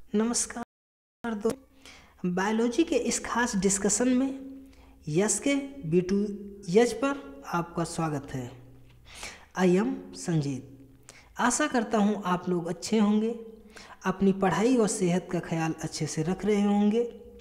नमस्कार दोस्तों, बायोलॉजी के इस खास डिस्कशन में यस के B2H पर आपका स्वागत है। I am Sanjeet. आशा करता हूँ आप लोग अच्छे होंगे, अपनी पढ़ाई और सेहत का ख्याल अच्छे से रख रहे होंगे।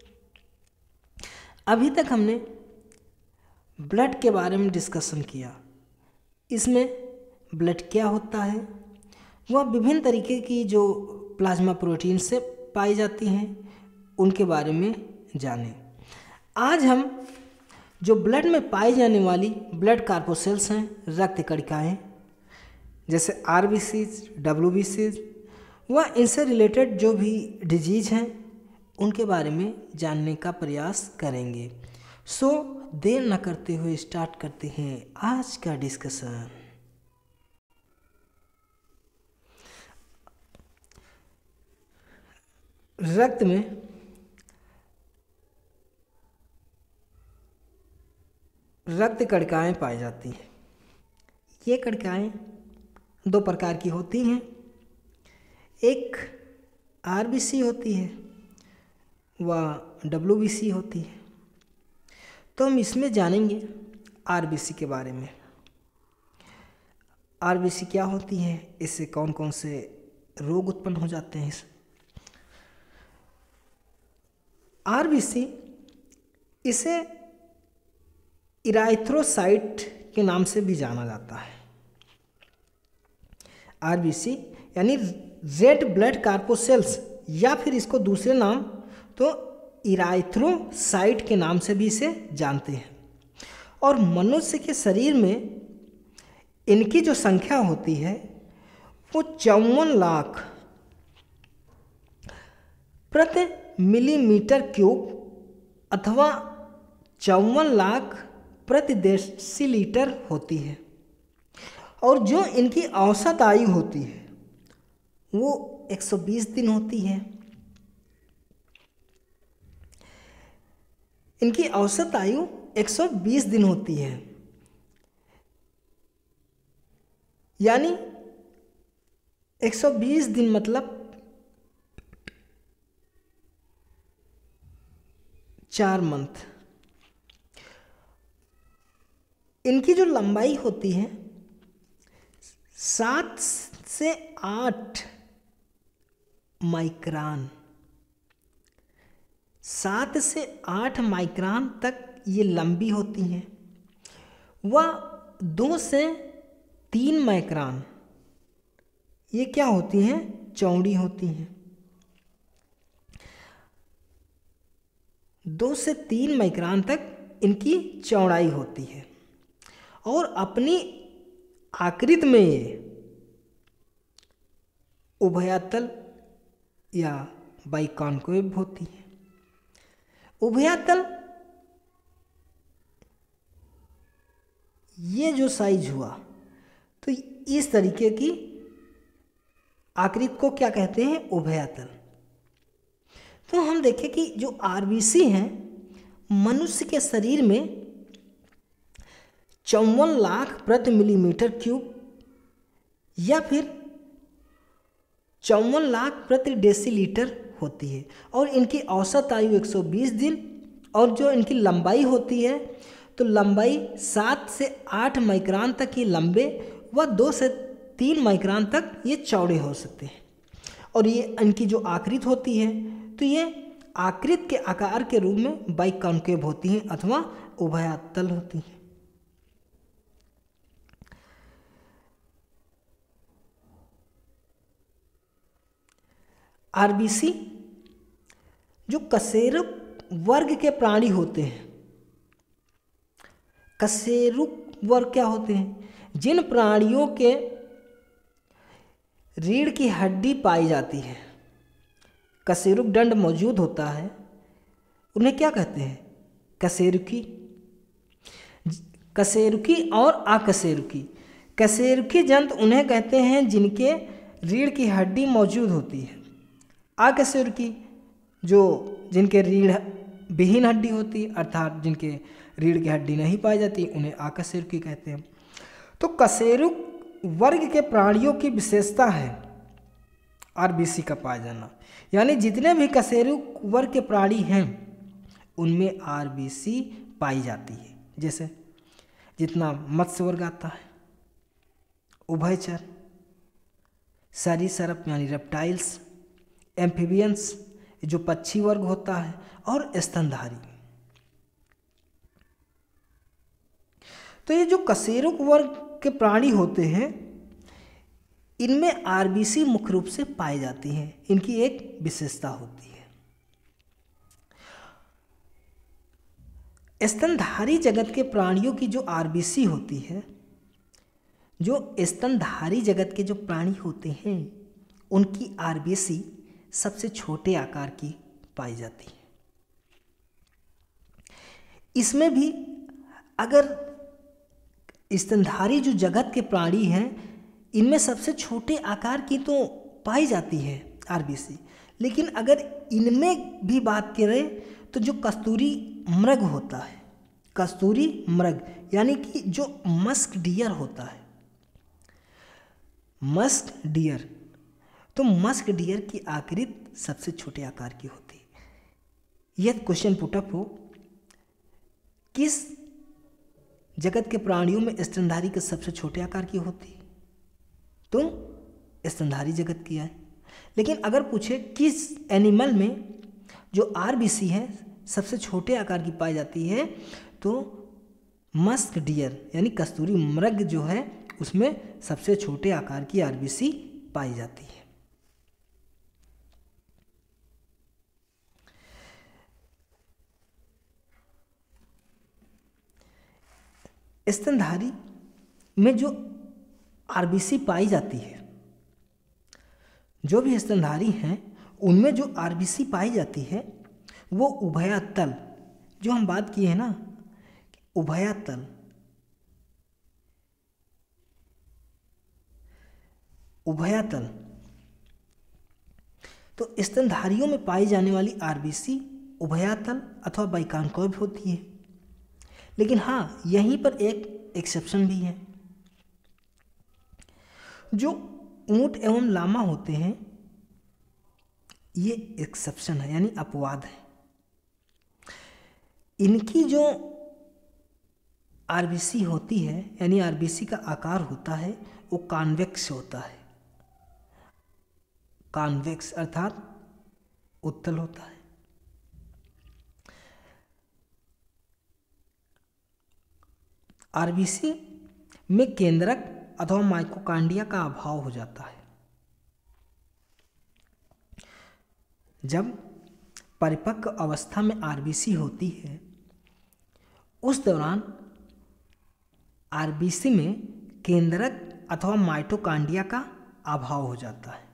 अभी तक हमने ब्लड के बारे में डिस्कशन किया। इसमें ब्लड क्या होता है, वह विभिन्न तरीके की जो प्लाज्मा प्रोटीन से पाई जाती हैं उनके बारे में जानें। आज हम जो ब्लड में पाई जाने वाली ब्लड कार्पोसेल्स हैं, रक्त कणिकाएँ, जैसे RBCs, WBCs, वह इनसे रिलेटेड जो भी डिजीज हैं उनके बारे में जानने का प्रयास करेंगे। सो देर न करते हुए स्टार्ट करते हैं आज का डिस्कशन। रक्त में रक्त कणिकाएँ पाई जाती हैं। ये कणिकाएँ दो प्रकार की होती हैं। एक RBC होती है, वह WBC होती है। तो हम इसमें जानेंगे RBC के बारे में। RBC क्या होती है, इससे कौन कौन से रोग उत्पन्न हो जाते हैं। RBC इसे इराइथ्रोसाइट के नाम से भी जाना जाता है। RBC यानी रेड ब्लड कार्पोसेल्स, या फिर इसको दूसरे नाम तो इराइथ्रोसाइट के नाम से भी इसे जानते हैं। और मनुष्य के शरीर में इनकी जो संख्या होती है वो 54 लाख प्रति मिलीमीटर क्यूब अथवा 54 लाख प्रति डेसीलीटर होती है। और जो इनकी औसत आयु होती है वो 120 दिन होती है। इनकी औसत आयु 120 दिन होती है, यानी 120 दिन मतलब 4 मंथ। इनकी जो लंबाई होती है 7 से 8 माइक्रोन, 7 से 8 माइक्रोन तक ये लंबी होती हैं। वह 2 से 3 माइक्रोन ये क्या होती हैं, चौड़ी होती हैं। 2 से 3 माइक्रोन तक इनकी चौड़ाई होती है। और अपनी आकृति में ये उभयतल या बाइकॉन्केव होती है। उभयतल ये जो साइज हुआ तो इस तरीके की आकृति को क्या कहते हैं, उभयतल। तो हम देखें कि जो RBC हैं मनुष्य के शरीर में 54 लाख प्रति मिलीमीटर क्यूब या फिर 54 लाख प्रति डेसीलीटर होती है। और इनकी औसत आयु 120 दिन। और जो इनकी लंबाई होती है तो लंबाई 7 से 8 माइक्रोन तक ये लंबे व 2 से 3 माइक्रोन तक ये चौड़े हो सकते हैं। और ये इनकी जो आकृति होती है तो ये आकृति के आकार के रूप में बाइकॉन्केव होती हैं अथवा उभयतल होती हैं। RBC जो कशेरुक वर्ग के प्राणी होते हैं। कशेरुक वर्ग क्या होते हैं, जिन प्राणियों के रीढ़ की हड्डी पाई जाती है, कशेरुक दंड मौजूद होता है, उन्हें क्या कहते हैं, कशेरुकी। कशेरुकी और अकशेरुकी। कशेरुकी जंतु उन्हें कहते हैं जिनके रीढ़ की हड्डी मौजूद होती है। अकशेरुकी जो जिनके रीढ़ विहीन हड्डी होती है, अर्थात जिनके रीढ़ की हड्डी नहीं पाई जाती, उन्हें अकशेरुकी कहते हैं। तो कशेरुक वर्ग के प्राणियों की विशेषता है आरबीसी का पाया जाना, यानी जितने भी कशेरुक वर्ग के प्राणी हैं उनमें आरबीसी पाई जाती है। जैसे जितना मत्स्य वर्ग आता है, उभयचर, सरीसृप यानी रेप्टाइल्स, एम्फीबियंस जो पक्षी वर्ग होता है, और स्तनधारी। तो ये जो कशेरुक वर्ग के प्राणी होते हैं इनमें आरबीसी मुख्य रूप से पाई जाती है, इनकी एक विशेषता होती है। स्तनधारी जगत के प्राणियों की जो आरबीसी होती है, जो स्तनधारी जगत के जो प्राणी होते हैं उनकी आरबीसी सबसे छोटे आकार की पाई जाती है। इसमें भी अगर स्तनधारी जो जगत के प्राणी हैं इनमें सबसे छोटे आकार की तो पाई जाती है आरबीसी, लेकिन अगर इनमें भी बात करें तो जो कस्तूरी मृग होता है, कस्तूरी मृग यानी कि जो मस्क डियर होता है, मस्क डियर, तो मस्क डियर की आकृति सबसे छोटे आकार की होती है। यह क्वेश्चन पुटअप हो, किस जगत के प्राणियों में स्तनधारी के सबसे छोटे आकार की होती है, तो स्तनधारी जगत की है। लेकिन अगर पूछे किस एनिमल में जो आरबीसी है सबसे छोटे आकार की पाई जाती है, तो मस्क डियर यानी कस्तूरी मृग जो है उसमें सबसे छोटे आकार की आरबीसी पाई जाती है। स्तनधारी में जो आरबीसी पाई जाती है, जो भी स्तनधारी हैं उनमें जो आरबीसी पाई जाती है वो उभयतल, जो हम बात किए हैं ना उभयतल, उभयतल, तो स्तनधारियों में पाई जाने वाली आरबीसी उभयतल अथवा बाइकॉन्केव होती है। लेकिन हाँ, यहीं पर एक एक्सेप्शन भी है, जो ऊंट एवं लामा होते हैं ये एक्सेप्शन है यानी अपवाद है। इनकी जो आरबीसी होती है यानी आरबीसी का आकार होता है वो कॉन्वेक्स होता है, कॉन्वेक्स अर्थात उत्तल होता है। आरबीसी में केंद्रक अथवा माइटोकॉन्ड्रिया का अभाव हो जाता है। जब परिपक्व अवस्था में आरबीसी होती है उस दौरान आरबीसी में केंद्रक अथवा माइटोकॉन्ड्रिया का अभाव हो जाता है,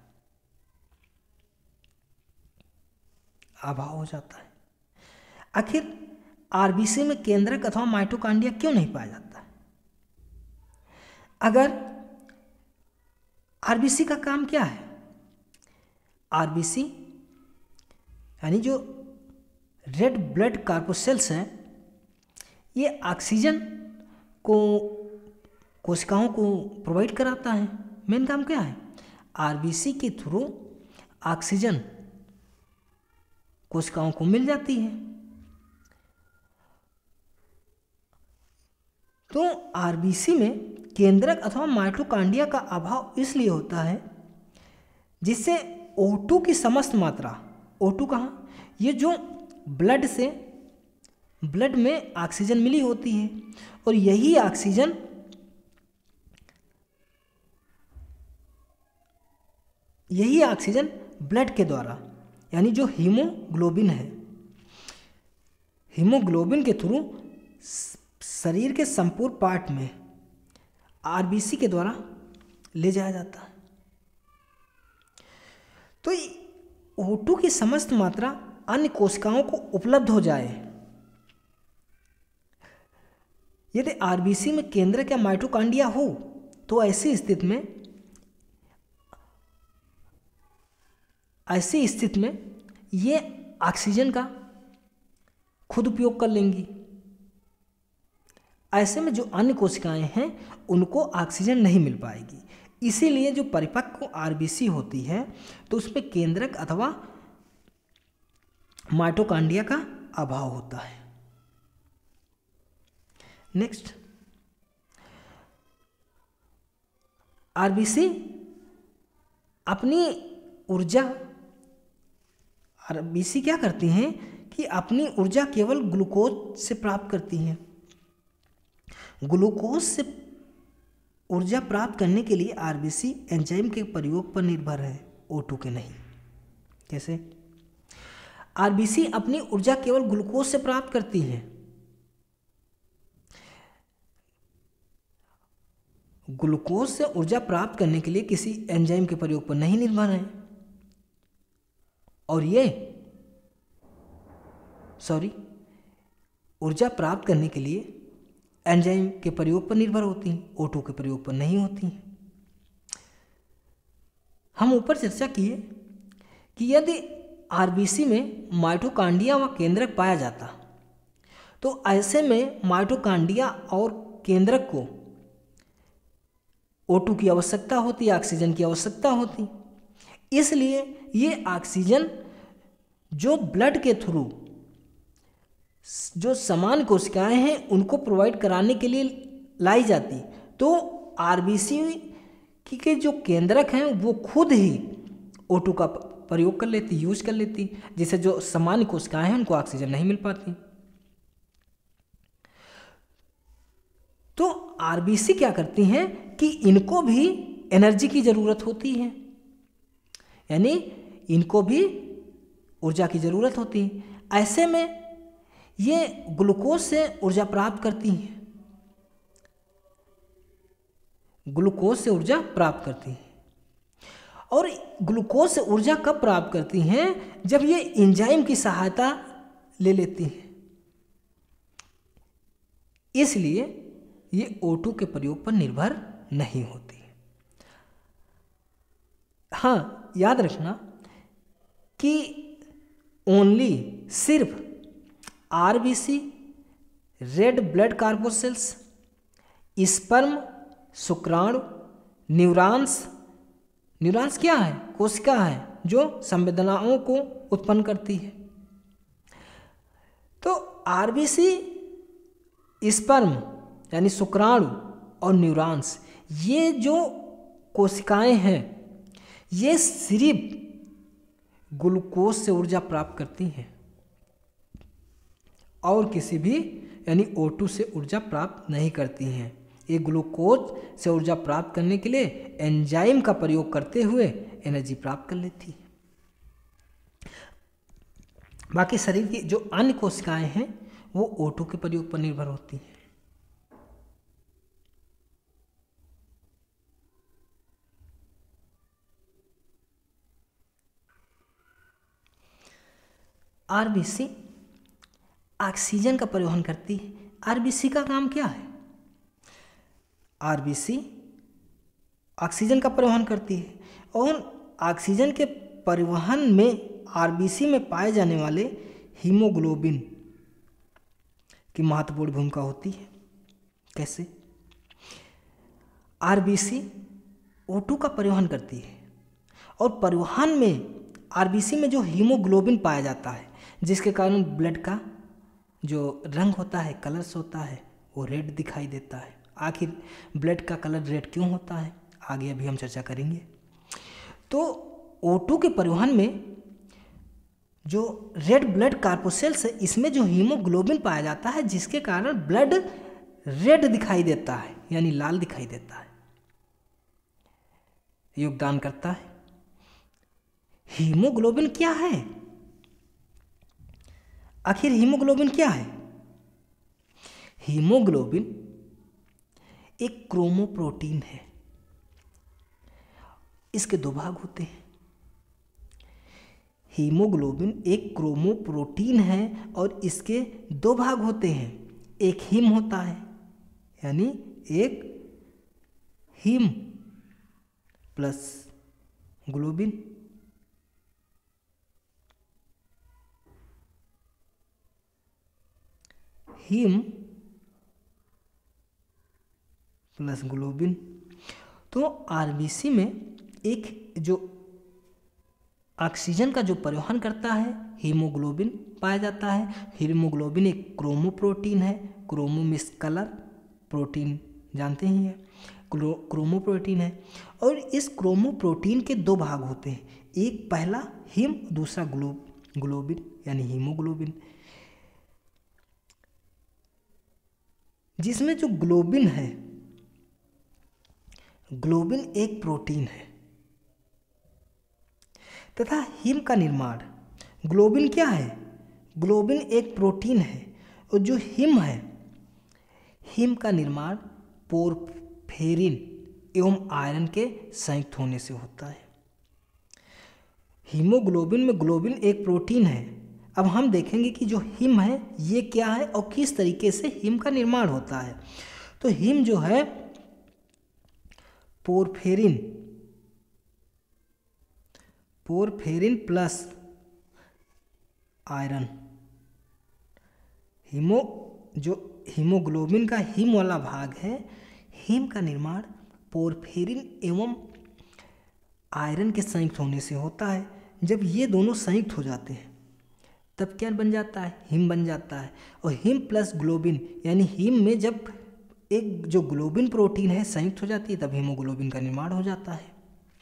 अभाव हो जाता है। आखिर आरबीसी में केंद्रक अथवा माइटोकॉन्ड्रिया क्यों नहीं पाया जाता है? अगर आरबीसी का काम क्या है? आरबीसी यानी जो रेड ब्लड कॉर्पस्कल्स हैं ये ऑक्सीजन को कोशिकाओं को प्रोवाइड कराता है। मेन काम क्या है? आरबीसी के थ्रू ऑक्सीजन कोशिकाओं को मिल जाती है। तो आरबीसी में केंद्रक अथवा माइटोकॉन्ड्रिया का अभाव इसलिए होता है जिससे O2 की समस्त मात्रा, O2 कहाँ? ये जो ब्लड से, ब्लड में ऑक्सीजन मिली होती है और यही ऑक्सीजन ब्लड के द्वारा यानी जो हीमोग्लोबिन है, हीमोग्लोबिन के थ्रू शरीर के संपूर्ण पार्ट में आरबीसी के द्वारा ले जाया जाता है। तो O2 की समस्त मात्रा अन्य कोशिकाओं को उपलब्ध हो जाए, यदि आरबीसी में केंद्रक या माइटोकॉन्ड्रिया हो तो ऐसी स्थिति में ये ऑक्सीजन का खुद उपयोग कर लेंगी। ऐसे में जो अन्य कोशिकाएं हैं उनको ऑक्सीजन नहीं मिल पाएगी, इसीलिए जो परिपक्व आरबीसी होती है तो उसमें केंद्रक अथवा माइटोकांड्रिया का अभाव होता है। नेक्स्ट, आरबीसी अपनी ऊर्जा, आरबीसी क्या करती हैं कि अपनी ऊर्जा केवल ग्लूकोज से प्राप्त करती हैं। ग्लूकोज से ऊर्जा प्राप्त करने के लिए आरबीसी एंजाइम के प्रयोग पर निर्भर है, O2 के नहीं। कैसे? आरबीसी अपनी ऊर्जा केवल ग्लूकोज से प्राप्त करती है। ग्लूकोज से ऊर्जा प्राप्त करने के लिए किसी एंजाइम के प्रयोग पर नहीं निर्भर है, और ऊर्जा प्राप्त करने के लिए एंजाइम के प्रयोग पर निर्भर होती हैं, O2 के प्रयोग पर नहीं होती हैं। हम ऊपर चर्चा किए कि यदि आरबीसी में माइटोकांड्रिया व केंद्रक पाया जाता तो ऐसे में माइटोकांड्रिया और केंद्रक को O2 की आवश्यकता होती, ऑक्सीजन की आवश्यकता होती। इसलिए ये ऑक्सीजन जो ब्लड के थ्रू जो समान कोशिकाएं हैं उनको प्रोवाइड कराने के लिए लाई जाती, तो आरबीसी के जो केंद्रक हैं वो खुद ही O2 का प्रयोग कर लेती, यूज कर लेती, जिससे जो सामान्य कोशिकाएं हैं उनको ऑक्सीजन नहीं मिल पाती। तो आरबीसी क्या करती हैं कि इनको भी एनर्जी की ज़रूरत होती है, यानी इनको भी ऊर्जा की ज़रूरत होती है। ऐसे में ये ग्लूकोज से ऊर्जा प्राप्त करती हैं, ग्लूकोज से ऊर्जा प्राप्त करती हैं। और ग्लूकोज से ऊर्जा कब प्राप्त करती हैं? जब ये एंजाइम की सहायता ले लेती हैं। इसलिए ये O2 के प्रयोग पर निर्भर नहीं होती। हाँ, याद रखना कि ओनली सिर्फ RBC, red blood corpuscles, sperm, शुक्राणु, न्यूरॉन्स क्या है? कोशिका है जो संवेदनाओं को उत्पन्न करती है। तो आरबीसी, स्पर्म यानी शुक्राणु और न्यूरॉन्स, ये जो कोशिकाएं हैं ये सिर्फ ग्लूकोज से ऊर्जा प्राप्त करती हैं और किसी भी यानी O2 से ऊर्जा प्राप्त नहीं करती हैं। ये ग्लूकोज से ऊर्जा प्राप्त करने के लिए एंजाइम का प्रयोग करते हुए एनर्जी प्राप्त कर लेती है। बाकी शरीर की जो अन्य कोशिकाएं हैं वो O2 के प्रयोग पर निर्भर होती हैं। आरबीसी ऑक्सीजन का परिवहन करती है। आरबीसी का काम क्या है? आरबीसी ऑक्सीजन का परिवहन करती है और ऑक्सीजन के परिवहन में आरबीसी में पाए जाने वाले हीमोग्लोबिन की महत्वपूर्ण भूमिका होती है। कैसे? आरबीसी O2 का परिवहन करती है और परिवहन में आरबीसी में जो हीमोग्लोबिन पाया जाता है जिसके कारण ब्लड का जो रंग होता है, कलर्स होता है, वो रेड दिखाई देता है। आखिर ब्लड का कलर रेड क्यों होता है आगे अभी हम चर्चा करेंगे। तो O2 के परिवहन में जो रेड ब्लड कार्पोसेल्स है इसमें जो हीमोग्लोबिन पाया जाता है जिसके कारण ब्लड रेड दिखाई देता है यानी लाल दिखाई देता है, योगदान करता है। हीमोग्लोबिन क्या है? आखिर हीमोग्लोबिन क्या है? हीमोग्लोबिन एक क्रोमोप्रोटीन है। इसके दो भाग होते हैं। हीमोग्लोबिन एक क्रोमोप्रोटीन है और इसके दो भाग होते हैं। एक हीम होता है यानी एक haem plus globin, haem plus globin. तो आरबीसी में एक जो ऑक्सीजन का जो परिवहन करता है हीमोग्लोबिन पाया जाता है। हीमोग्लोबिन एक क्रोमोप्रोटीन है, क्रोमो मीन्स कलर, प्रोटीन जानते ही हैं, क्रोमोप्रोटीन है। और इस क्रोमोप्रोटीन के दो भाग होते हैं, एक पहला हीम, दूसरा ग्लोबिन यानी हीमोग्लोबिन। जिसमें जो ग्लोबिन है, ग्लोबिन एक प्रोटीन है तथा हीम का निर्माण, ग्लोबिन क्या है? ग्लोबिन एक प्रोटीन है और जो हीम है, हीम का निर्माण पोरफेरिन एवं आयरन के संयुक्त होने से होता है। हीमोग्लोबिन में ग्लोबिन एक प्रोटीन है। अब हम देखेंगे कि जो हीम है ये क्या है और किस तरीके से हीम का निर्माण होता है। तो हीम जो है पोरफेरिन प्लस आयरन, जो हीमोग्लोबिन का हीम वाला भाग है, हीम का निर्माण पोरफेरिन एवं आयरन के संयुक्त होने से होता है। जब ये दोनों संयुक्त हो जाते हैं तब क्या बन जाता है? हीम बन जाता है। और हीम प्लस ग्लोबिन यानी हीम में जब एक जो ग्लोबिन प्रोटीन है संयुक्त हो जाती है तब हीमोग्लोबिन का निर्माण हो जाता है।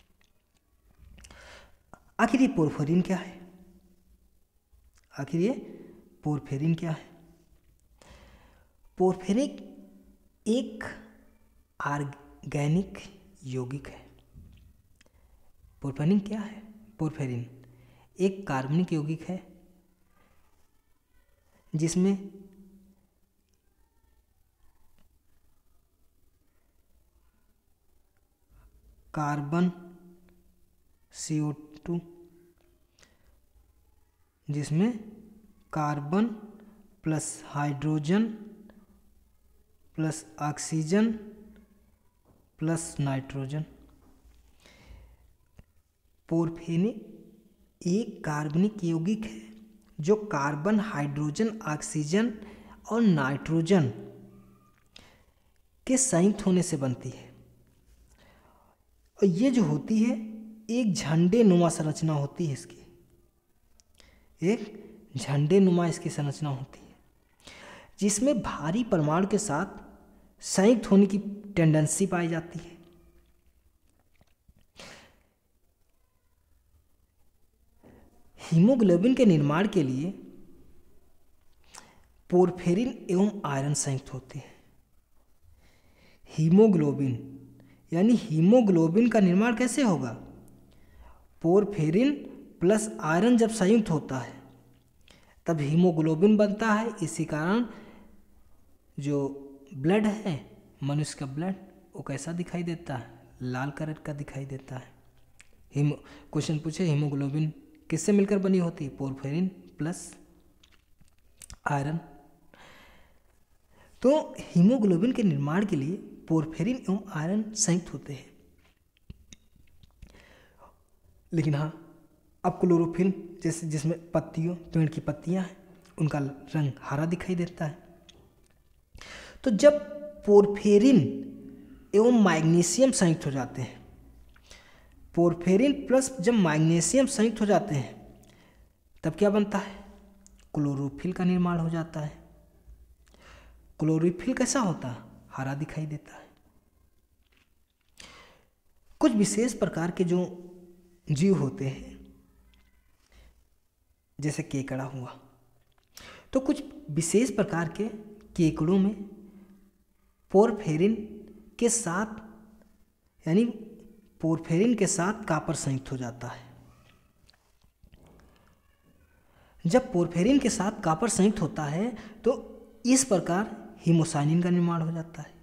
आखिर ये पोरफेरिन क्या है? पोरफेरिन एक ऑर्गेनिक यौगिक है। पोरफेरिन क्या है? पोरफेरिन एक कार्बनिक यौगिक है जिसमें कार्बन CO2, जिसमें carbon plus hydrogen plus oxygen plus nitrogen. Porphyrin एक कार्बनिक यौगिक है जो कार्बन, हाइड्रोजन, ऑक्सीजन और नाइट्रोजन के संयुक्त होने से बनती है। और ये जो होती है एक झंडे नुमा संरचना होती है इसकी, एक झंडे नुमा इसकी संरचना होती है जिसमें भारी परमाणु के साथ संयुक्त होने की टेंडेंसी पाई जाती है। हीमोग्लोबिन के निर्माण के लिए पोरफेरिन एवं आयरन संयुक्त होते हैं। हीमोग्लोबिन यानी हीमोग्लोबिन का निर्माण कैसे होगा? पोरफेरिन प्लस आयरन जब संयुक्त होता है तब हीमोग्लोबिन बनता है। इसी कारण जो ब्लड है, मनुष्य का ब्लड, वो कैसा दिखाई देता है? लाल कलर का दिखाई देता है। क्वेश्चन पूछे हीमोग्लोबिन किससे मिलकर बनी होती है? Porphyrin plus iron. तो हीमोग्लोबिन के निर्माण के लिए पोरफेरिन एवं आयरन संयुक्त होते हैं। लेकिन हाँ, अब क्लोरोफिल जैसे जिसमें पेड़ की पत्तियां हैं उनका रंग हरा दिखाई देता है। तो जब पोरफेरिन एवं मैग्नीशियम संयुक्त हो जाते हैं, पोरफेरिन प्लस जब मैग्नीशियम संयुक्त हो जाते हैं तब क्या बनता है? क्लोरोफिल का निर्माण हो जाता है। क्लोरोफिल कैसा होता है? हरा दिखाई देता है। कुछ विशेष प्रकार के जो जीव होते हैं जैसे केकड़ा हुआ, तो कुछ विशेष प्रकार के केकड़ों में पोरफेरिन के साथ यानी पोरफेरिन के साथ कॉपर संयुक्त हो जाता है। जब पोरफेरिन के साथ कॉपर संयुक्त होता है तो इस प्रकार हीमोसाइनिन का निर्माण हो जाता है।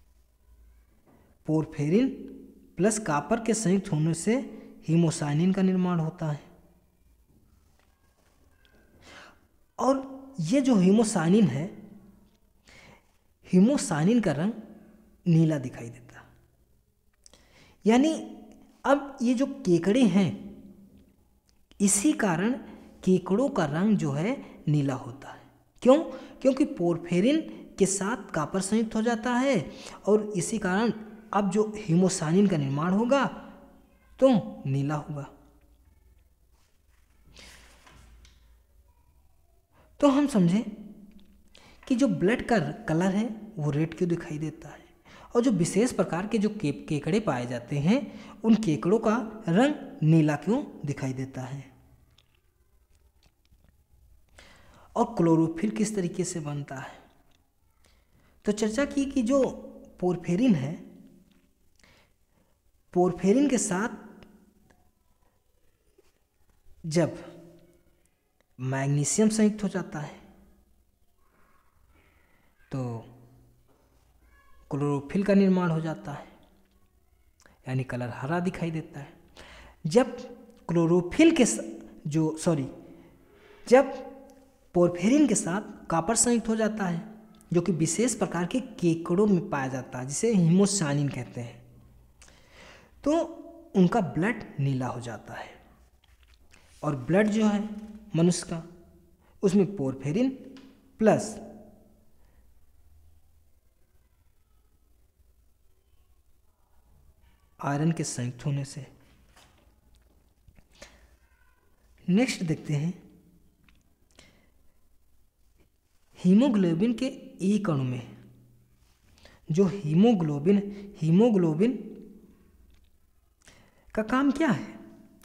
पोरफेरिन प्लस कॉपर के संयुक्त होने से हीमोसाइनिन का निर्माण होता है। और ये जो हीमोसाइनिन है, हीमोसाइनिन का रंग नीला दिखाई देता है। यानी अब ये जो केकड़े हैं, इसी कारण केकड़ों का रंग जो है नीला होता है। क्यों? क्योंकि पोरफेरिन के साथ कॉपर संयुक्त हो जाता है और इसी कारण अब जो हीमोसाइनिन का निर्माण होगा तो नीला होगा। तो हम समझें कि जो ब्लड का कलर है वो रेड क्यों दिखाई देता है, और जो विशेष प्रकार के जो केकड़े पाए जाते हैं उन केकड़ों का रंग नीला क्यों दिखाई देता है, और क्लोरोफिल किस तरीके से बनता है। तो चर्चा की कि जो पोरफेरिन है, पोरफेरिन के साथ जब मैग्नीशियम संयुक्त हो जाता है तो क्लोरोफिल का निर्माण हो जाता है, यानी कलर हरा दिखाई देता है। जब क्लोरोफिल के जब पोरफेरिन के साथ कॉपर संयुक्त हो जाता है जो कि विशेष प्रकार के केकड़ों में पाया जाता है जिसे हीमोसाइनिन कहते हैं, तो उनका ब्लड नीला हो जाता है। और ब्लड जो है मनुष्य का, उसमें पोरफेरिन प्लस आयरन के संयुक्त होने से। नेक्स्ट देखते हैं हीमोग्लोबिन के एक अणु में जो हीमोग्लोबिन का काम क्या है।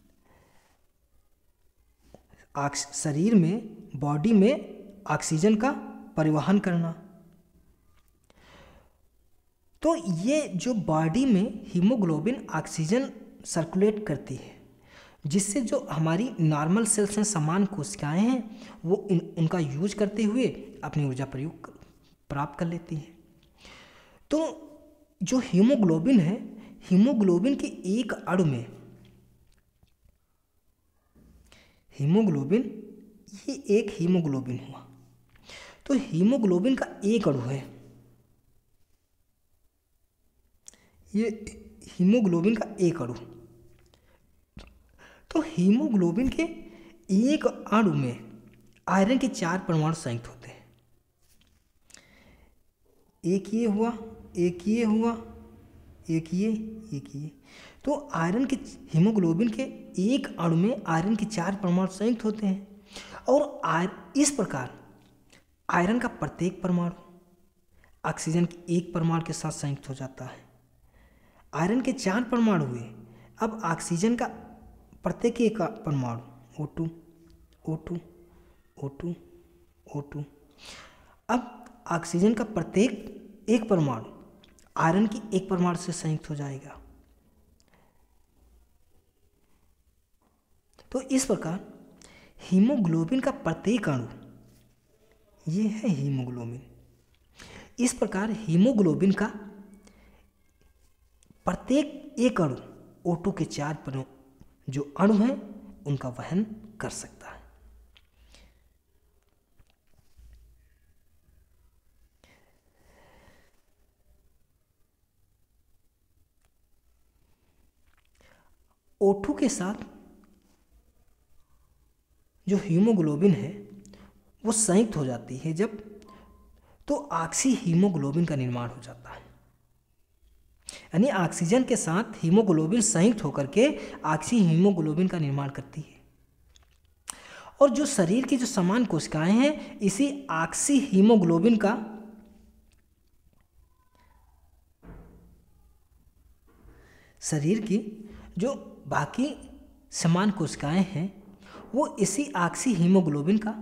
शरीर में, बॉडी में ऑक्सीजन का परिवहन करना। तो ये जो बॉडी में हीमोग्लोबिन ऑक्सीजन सर्कुलेट करती है, जिससे जो हमारी नॉर्मल सेल्स हैं, समान कोशिकाएं हैं, वो उनका यूज करते हुए अपनी ऊर्जा प्रयोग प्राप्त कर लेती हैं। तो जो हीमोग्लोबिन है, हीमोग्लोबिन के एक अणु में ये एक हीमोग्लोबिन हुआ। तो हीमोग्लोबिन का एक अणु है, ये हीमोग्लोबिन का एक अणु। तो हीमोग्लोबिन के एक अणु में आयरन के 4 परमाणु संयुक्त होते हैं। एक ये हुआ, एक ये हुआ, एक ये। तो हीमोग्लोबिन के एक अणु में आयरन के 4 परमाणु संयुक्त होते हैं, और इस प्रकार आयरन का प्रत्येक परमाणु ऑक्सीजन के एक परमाणु के साथ संयुक्त हो जाता है। आयरन के 4 परमाणु हुए, अब ऑक्सीजन का प्रत्येक एक परमाणु O2 O2 O2 O2। अब ऑक्सीजन का प्रत्येक एक परमाणु आयरन की एक परमाणु से संयुक्त हो जाएगा। तो इस प्रकार हीमोग्लोबिन का प्रत्येक अणु, ये है हीमोग्लोबिन। इस प्रकार हीमोग्लोबिन का प्रत्येक एक अणु O2 के 4 जो अणु हैं उनका वहन कर सकता है। O2 के साथ जो हीमोग्लोबिन है वो संयुक्त हो जाती है जब, तो ऑक्सी हीमोग्लोबिन का निर्माण हो जाता है। यानी ऑक्सीजन के साथ हीमोग्लोबिन संयुक्त होकर के ऑक्सी हीमोग्लोबिन का निर्माण करती है। और जो शरीर की जो समान कोशिकाएं हैं, इसी ऑक्सी हीमोग्लोबिन का शरीर की जो बाकी समान कोशिकाएं हैं वो इसी ऑक्सी हीमोग्लोबिन का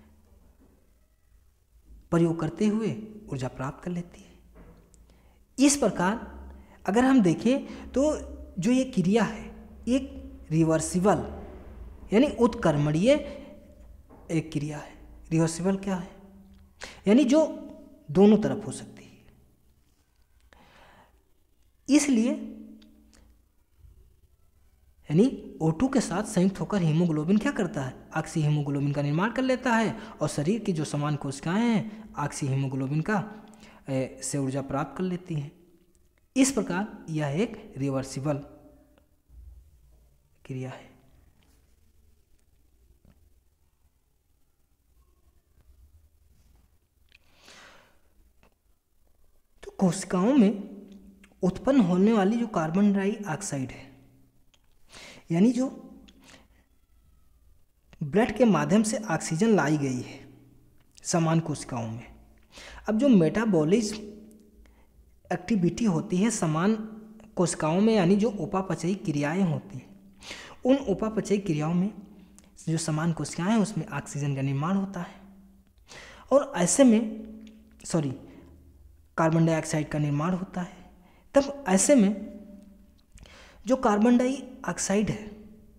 प्रयोग करते हुए ऊर्जा प्राप्त कर लेती है। इस प्रकार अगर हम देखें तो जो ये क्रिया है एक रिवर्सिबल यानी उत्क्रमणीय एक क्रिया है। रिवर्सिबल क्या है? यानी जो दोनों तरफ हो सकती है। इसलिए यानी O2 के साथ संयुक्त होकर हीमोग्लोबिन क्या करता है? ऑक्सी हीमोग्लोबिन का निर्माण कर लेता है, और शरीर की जो समान कोशिकाएं हैं ऑक्सी हीमोग्लोबिन का से ऊर्जा प्राप्त कर लेती हैं। इस प्रकार यह एक रिवर्सिबल क्रिया है। तो कोशिकाओं में उत्पन्न होने वाली जो कार्बन डाइऑक्साइड है, यानी जो ब्लड के माध्यम से ऑक्सीजन लाई गई है समान कोशिकाओं में। अब जो मेटाबॉलिज्म एक्टिविटी होती है समान कोशिकाओं में, यानी जो उपापचयी क्रियाएं होती हैं, उन उपापचयी क्रियाओं में जो समान कोशिकाएं हैं उसमें ऑक्सीजन का निर्माण होता है, और ऐसे में कार्बन डाइऑक्साइड का निर्माण होता है। तब ऐसे में जो कार्बन डाइऑक्साइड है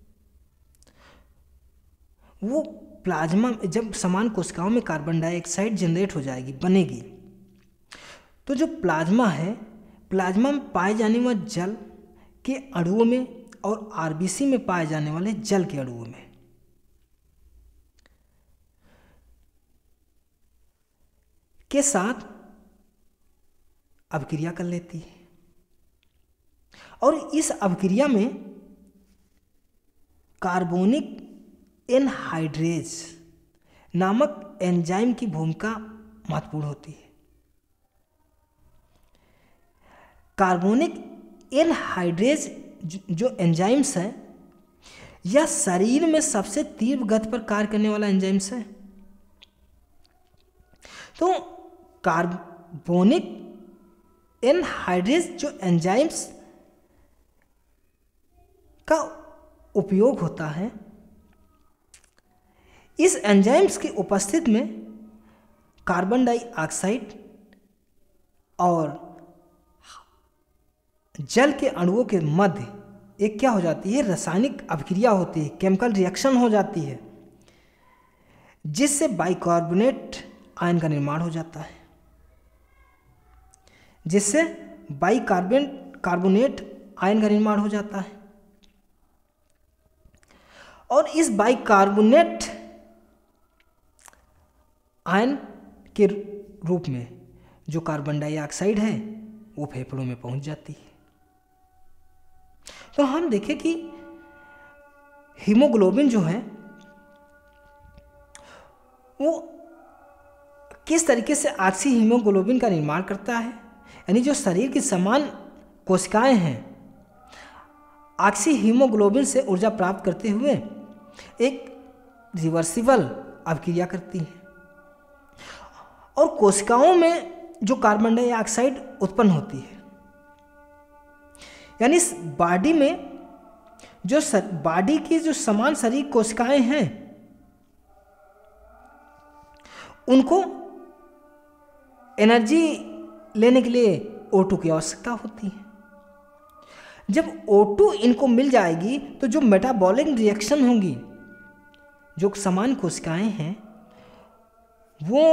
वो प्लाज्मा, जब समान कोशिकाओं में कार्बन डाइऑक्साइड जनरेट हो जाएगी, बनेगी, तो जो प्लाज्मा है, प्लाज्मा में पाए जाने वाले जल के अणुओं में और आरबीसी में पाए जाने वाले जल के अणुओं में के साथ अभिक्रिया कर लेती है, और इस अभिक्रिया में कार्बोनिक एनहाइड्रेज नामक एंजाइम की भूमिका महत्वपूर्ण होती है। कार्बोनिक एनहाइड्रेज जो एंजाइम्स है, यह शरीर में सबसे तीव्र गति पर कार्य करने वाला एंजाइम्स है। तो कार्बोनिक एनहाइड्रेज जो एंजाइम्स का उपयोग होता है, इस एंजाइम्स की उपस्थिति में कार्बन डाइऑक्साइड और जल के अणुओं के मध्य एक क्या हो जाती है, रासायनिक अभिक्रिया होती है, केमिकल रिएक्शन हो जाती है, जिससे बाइकार्बोनेट आयन का निर्माण हो जाता है, जिससे बाइकार्बोनेट आयन का निर्माण हो जाता है। और इस बाइकार्बोनेट आयन के रूप में जो कार्बन डाइऑक्साइड है वो फेफड़ों में पहुंच जाती है। तो हम देखें कि हीमोग्लोबिन जो है वो किस तरीके से ऑक्सी हीमोग्लोबिन का निर्माण करता है, यानी जो शरीर की समान कोशिकाएं हैं ऑक्सी हीमोग्लोबिन से ऊर्जा प्राप्त करते हुए एक रिवर्सिबल अभिक्रिया करती हैं, और कोशिकाओं में जो कार्बन डाइऑक्साइड उत्पन्न होती है, यानी इस बॉडी में जो बॉडी की जो समान शरीर कोशिकाएं हैं उनको एनर्जी लेने के लिए O2 की आवश्यकता होती है। जब O2 इनको मिल जाएगी तो जो मेटाबॉलिक रिएक्शन होंगी, जो समान कोशिकाएं हैं वो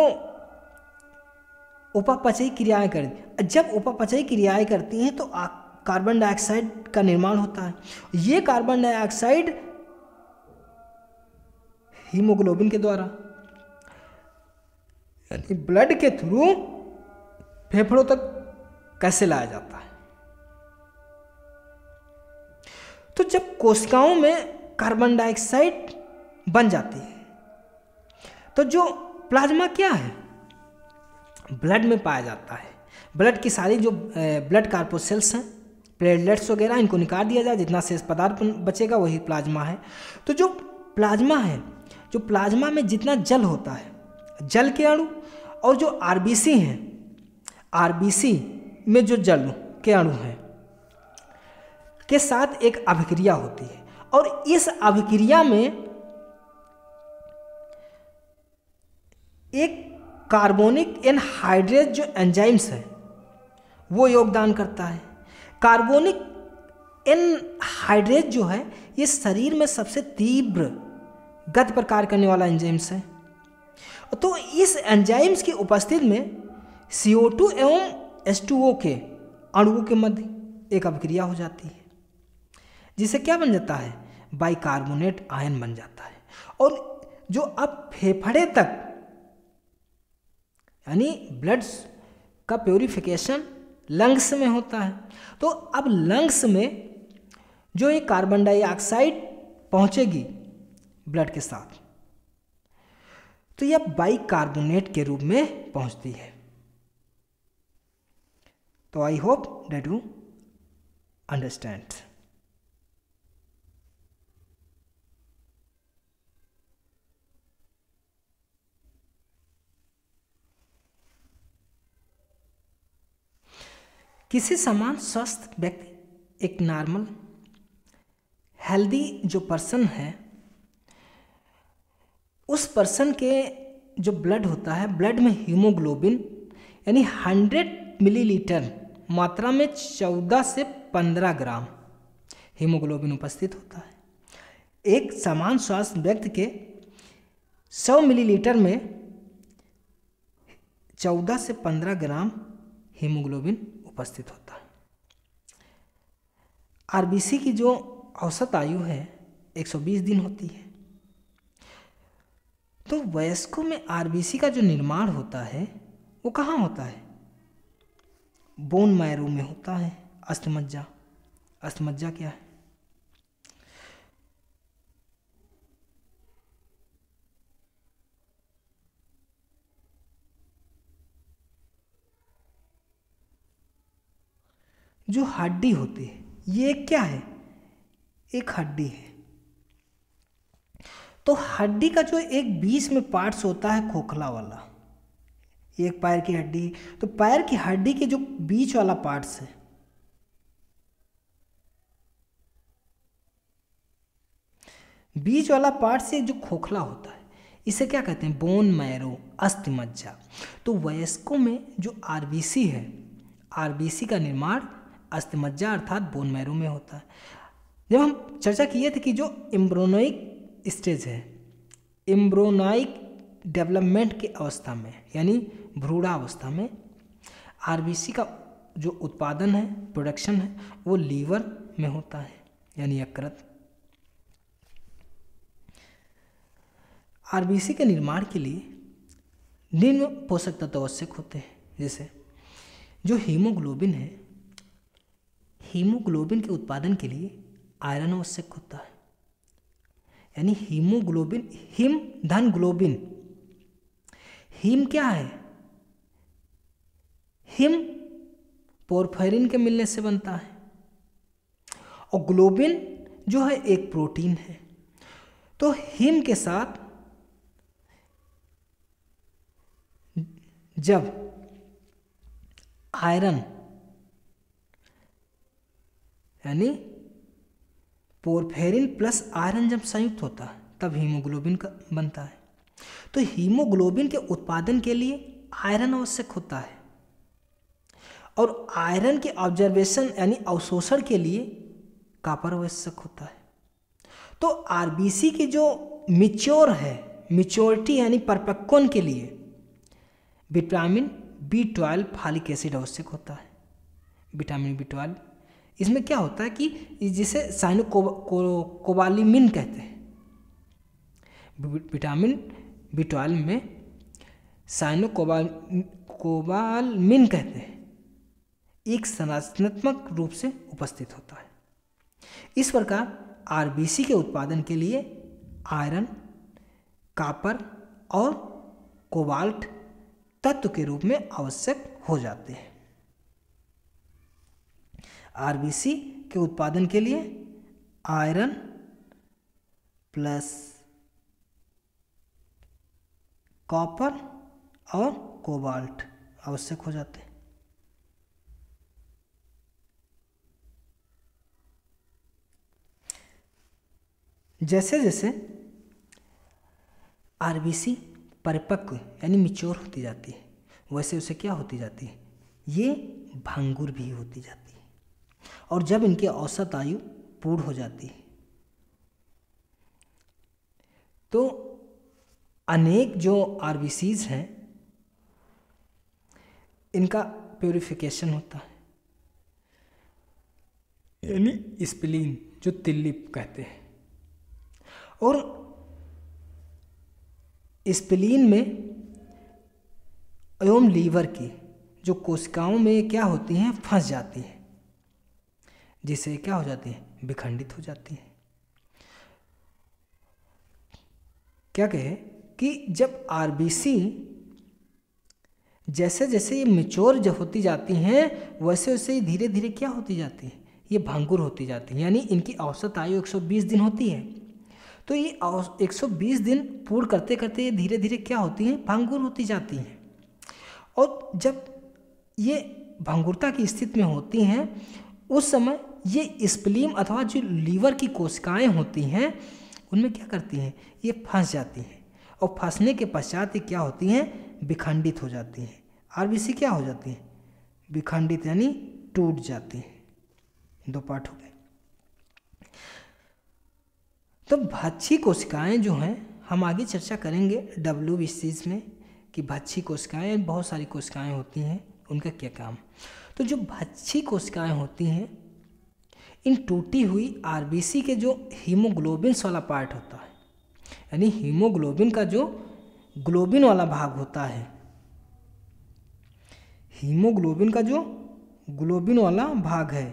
उपापचयी क्रियाएं करती, जब उपापचयी क्रियाएं करती हैं तो कार्बन डाइऑक्साइड का निर्माण होता है। ये कार्बन डाइऑक्साइड हीमोग्लोबिन के द्वारा यानी ब्लड के थ्रू फेफड़ों तक कैसे लाया जाता है। तो जब कोशिकाओं में कार्बन डाइऑक्साइड बन जाती है तो जो प्लाज्मा क्या है, ब्लड में पाया जाता है। ब्लड की सारी जो ब्लड कार्पोसेल्स हैं, प्लेटलेट्स वगैरह, इनको निकाल दिया जाए, जितना शेष पदार्थ बचेगा वही प्लाज्मा है। तो जो प्लाज्मा है, जो प्लाज्मा में जितना जल होता है, जल के अणु, और जो आरबीसी हैं, आरबीसी में जो जल के अणु हैं के साथ एक अभिक्रिया होती है, और इस अभिक्रिया में एक कार्बोनिक एनहाइड्रेज जो एंजाइम्स है वो योगदान करता है। कार्बोनिक एनहाइड्रेज जो है ये शरीर में सबसे तीव्र गति पर कार्य करने वाला एंजाइम्स है। तो इस एंजाइम्स की उपस्थिति में CO2 एवं H2O के अणुओं के मध्य एक अभिक्रिया हो जाती है, जिसे क्या बन जाता है, बाइकार्बोनेट आयन बन जाता है। और जो अब फेफड़े तक यानी ब्लड का प्योरिफिकेशन लंग्स में होता है, तो अब लंग्स में जो ये कार्बन डाइऑक्साइड पहुंचेगी ब्लड के साथ, तो यह बाइकार्बोनेट के रूप में पहुंचती है। तो I hope that you understand. किसी समान स्वस्थ व्यक्ति, एक नॉर्मल हेल्दी जो पर्सन है, उस पर्सन के जो ब्लड होता है, ब्लड में हीमोग्लोबिन यानी 100 मिलीलीटर मात्रा में 14 से 15 ग्राम हीमोग्लोबिन उपस्थित होता है। एक समान स्वास्थ्य व्यक्ति के 100 मिलीलीटर में 14 से 15 ग्राम हीमोग्लोबिन उपस्थित होता है। आरबीसी की जो औसत आयु है 120 दिन होती है। तो वयस्कों में आरबीसी का जो निर्माण होता है वो कहाँ होता है? बोन मैरो में होता है। अस्थिमज्जा, अस्थिमज्जा क्या है? जो हड्डी होती है, ये क्या है? एक हड्डी है। तो हड्डी का जो एक बीच में पार्ट्स होता है खोखला वाला, एक पैर की हड्डी, तो पैर की हड्डी के जो बीच वाला पार्ट्स है, बीच वाला पार्ट से जो खोखला होता है, इसे क्या कहते हैं? बोन मैरो, अस्थिमज्जा। तो वयस्कों में जो आरबीसी है, आरबीसी का निर्माण अस्थिमज्जा अर्थात बोन मैरो में होता है। जब हम चर्चा किए थे कि जो एम्ब्रोनोइक स्टेज है, एम्ब्रोनाइक डेवलपमेंट की अवस्था में यानी भ्रूणावस्था में आरबीसी का जो उत्पादन है, प्रोडक्शन है, वो लीवर में होता है यानी यकृत। आरबीसी के निर्माण के लिए निम्न पोषक तत्व आवश्यक होते हैं, जैसे जो हीमोग्लोबिन है, हीमोग्लोबिन के उत्पादन के लिए आयरन आवश्यक होता है। यानी हीमोग्लोबिन, हिम धन ग्लोबिन, हीम क्या है? हिम पोरफायरिन के मिलने से बनता है, और ग्लोबिन जो है एक प्रोटीन है। तो हिम के साथ जब आयरन यानी पोरफेरिन प्लस आयरन जब संयुक्त होता है तब हीमोग्लोबिन का बनता है। तो हीमोग्लोबिन के उत्पादन के लिए आयरन आवश्यक होता है, और आयरन के ऑब्जर्वेशन यानी अवशोषण के लिए कॉपर आवश्यक होता है। तो आरबीसी की जो मिच्योर है, मिच्योरिटी यानी परिपक्वन के लिए विटामिन B12 फॉलिक एसिड आवश्यक होता है। विटामिन B12 इसमें क्या होता है कि जिसे साइनोकोबालामिन कहते हैं। विटामिन B12 में साइनोकोबालामिन कहते हैं, एक संरचनात्मक रूप से उपस्थित होता है। इस प्रकार आरबीसी के उत्पादन के लिए आयरन, कॉपर और कोबाल्ट तत्व के रूप में आवश्यक हो जाते हैं। आरबीसी के उत्पादन के लिए आयरन प्लस कॉपर और कोबाल्ट आवश्यक हो जाते हैं। जैसे जैसे आरबीसी परिपक्व यानी मिच्योर होती जाती है, वैसे उसे क्या होती जाती है? ये भंगुर भी होती जाती है, और जब इनकी औसत आयु पूर्ण हो जाती है तो अनेक जो आरबीसीज हैं इनका प्यूरिफिकेशन होता है, यानी स्प्लीन जो तिल्ली कहते हैं। और स्प्लीन में एवं लीवर की जो कोशिकाओं में क्या होती हैं? फंस जाती हैं, जिससे क्या हो जाती है? विखंडित हो जाती हैं। क्या कहे कि जब आरबीसी जैसे जैसे ये मिच्योर जब होती जाती हैं, वैसे वैसे धीरे धीरे क्या होती जाती है? ये भांगुर होती जाती हैं, यानी इनकी औसत आयु 120 दिन होती है। तो ये 120 दिन पूर्ण करते करते ये धीरे धीरे क्या होती हैं, भांगुर होती जाती हैं। और जब ये भांगुरता की स्थिति में होती हैं उस समय ये स्प्लीन अथवा जो लीवर की कोशिकाएं होती हैं उनमें क्या करती हैं, ये फंस जाती हैं और फंसने के पश्चात ये क्या होती हैं, विखंडित हो जाती हैं। आरबीसी क्या हो जाती हैं, विखंडित यानी टूट जाती हैं। दो पार्ट हो गए। तो भक्षी कोशिकाएं जो हैं, हम आगे चर्चा करेंगे WBCs में कि भक्षी कोशिकाएं, बहुत सारी कोशिकाएं होती हैं, उनका क्या काम। तो जो भक्षी कोशिकाएं होती हैं, इन टूटी हुई आरबीसी के जो हीमोग्लोबिन वाला पार्ट होता है, यानी हीमोग्लोबिन का जो ग्लोबिन वाला भाग होता है, हीमोग्लोबिन का जो ग्लोबिन वाला भाग है,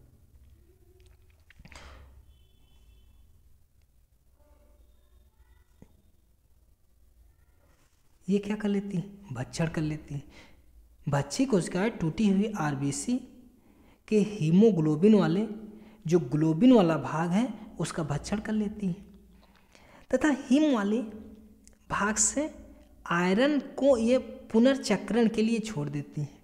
ये क्या कर लेती है, भक्षण कर लेती है। भक्षी कोशिकाएं टूटी हुई आरबीसी के हीमोग्लोबिन वाले जो ग्लोबिन वाला भाग है उसका भक्षण कर लेती है तथा हीम वाले भाग से आयरन को ये पुनर्चक्रण के लिए छोड़ देती है।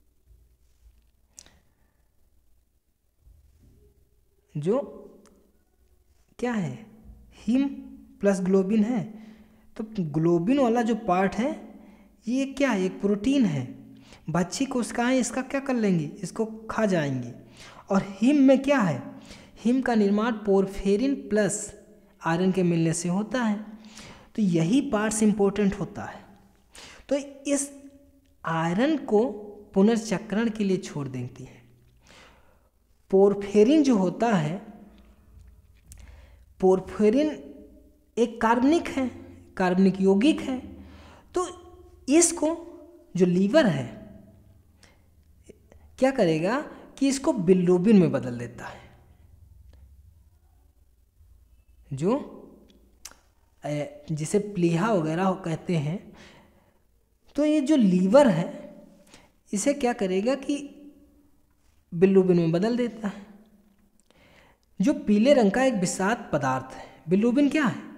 जो क्या है, हीम प्लस ग्लोबिन है, तो ग्लोबिन वाला जो पार्ट है ये क्या है, एक प्रोटीन है। भक्षी कोशिकाएं इसका क्या कर लेंगी, इसको खा जाएंगी। और हीम में क्या है, हीम का निर्माण पोरफेरिन प्लस आयरन के मिलने से होता है। तो यही पार्ट्स इंपॉर्टेंट होता है। तो इस आयरन को पुनर्चक्रण के लिए छोड़ देती है। पोरफेरिन जो होता है, पोरफेरिन एक कार्बनिक है, कार्बनिक यौगिक है। तो इसको जो लीवर है क्या करेगा कि इसको बिलिरुबिन में बदल देता है। जो जिसे प्लीहा वगैरह कहते हैं। तो ये जो लीवर है इसे क्या करेगा कि बिलिरुबिन में बदल देता है। जो पीले रंग का एक विषाक्त पदार्थ है, बिलिरुबिन क्या है,